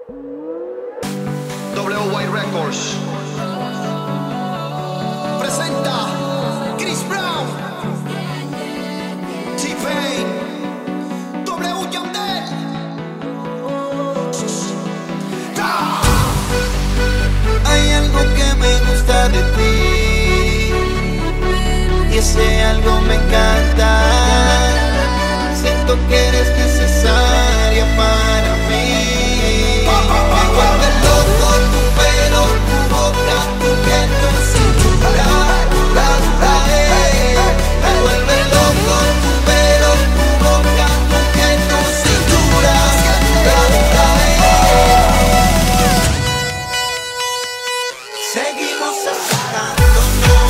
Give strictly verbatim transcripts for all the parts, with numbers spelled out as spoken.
W Y Records presenta Chris Brown, T-Pain, W Yandel. Hay algo que me gusta de ti y ese algo me encanta. Siento que eres necesaria para mí. Me vuelve loco tu pelo, tu boca, tu piel, tu cintura. La, la, eh. Me vuelve loco tu pelo, tu boca, tu piel, tu cintura. La, la, eh. Seguimos acercándonos.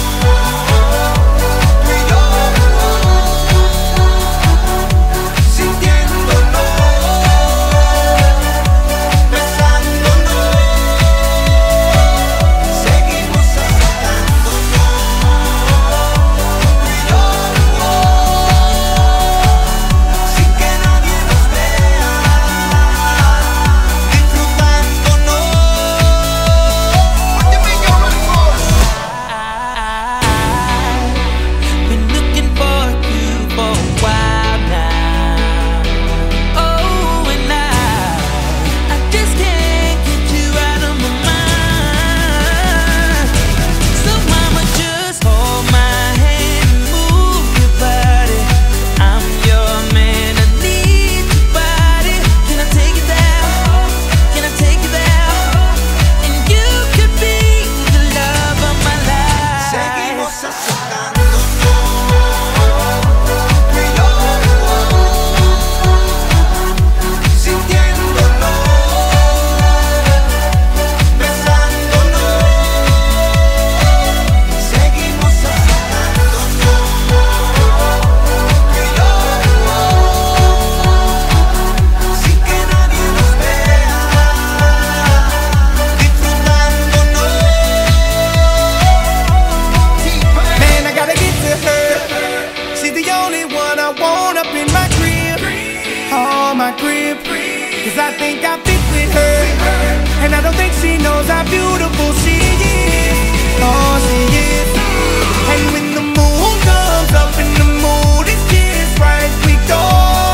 Cause I think I fit with her, and I don't think she knows how beautiful she is. Oh, she is. And when the moon comes up and the mood is just right, we go.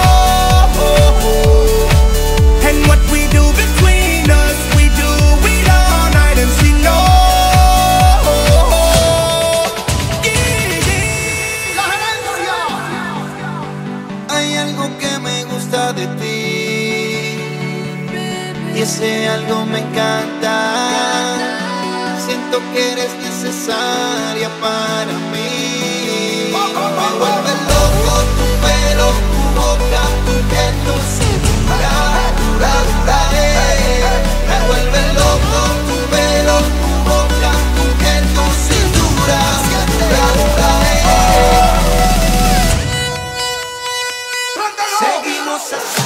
And what we do between us, we do it all night, and she knows. Yeah, yeah. La gerencia. Hay algo que me gusta de ti y ese algo me encanta. Siento que eres necesaria para mí. Me vuelve loco tu pelo, tu boca, tu piel, tu cintura. La, la, eh. Me vuelve loco tu pelo, tu boca, tu piel, tu cintura. La, la, eh. Seguimos así.